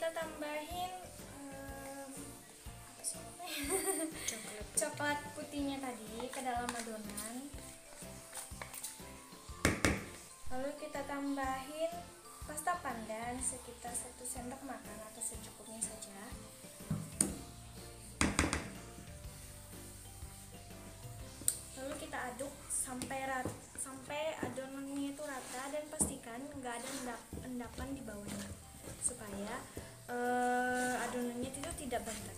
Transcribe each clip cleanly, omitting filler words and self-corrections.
kita tambahin apa sih namanya? Coklat putihnya tadi ke dalam adonan. Lalu kita tambahin pasta pandan sekitar 1 sendok makan atau secukupnya saja. Lalu kita aduk sampai adonannya itu rata, dan pastikan nggak ada endapan di bawahnya supaya adonannya itu tidak bentar.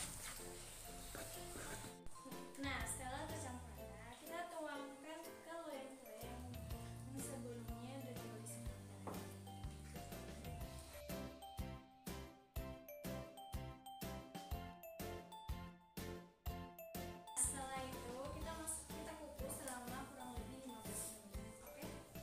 Nah, setelah tercampur rata, kita tuangkan ke loyang kue yang sebelumnya udah diolesi pandan. Setelah itu kita kukus selama kurang lebih 15 menit. Oke?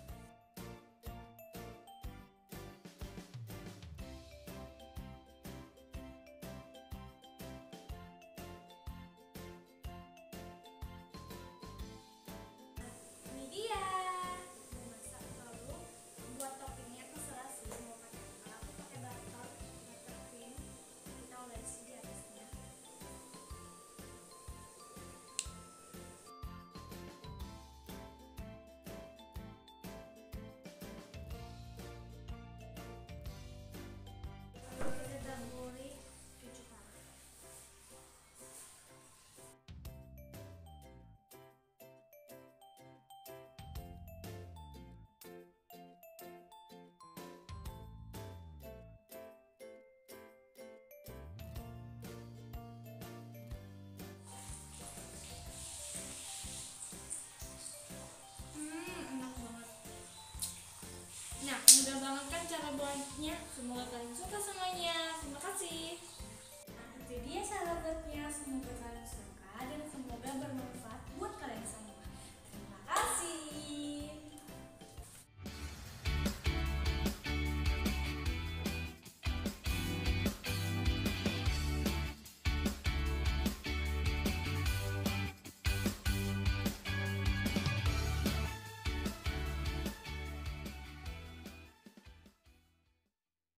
Ini dia. Masak, lalu buat toppingnya terserah sih, mau pakai apa. Aku pakai butter cream. Kita olesi di atasnya. Lalu kita taburi keju parut. Enak banget. Nah, mudah banget kan cara buatnya. Semoga kalian suka semuanya. Terima kasih. Nah, itu dia sahabatnya.